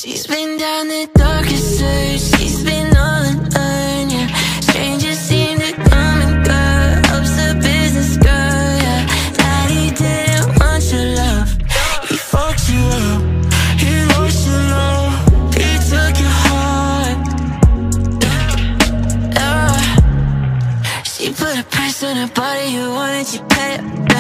She's been down the darkest search, she's been all alone, yeah. Strangers seem to come and go, helps the business go, yeah. That he didn't want your love, he fucked you up, he lost your love, he took your heart, yeah. She put a price on her body, you wanted, you paid.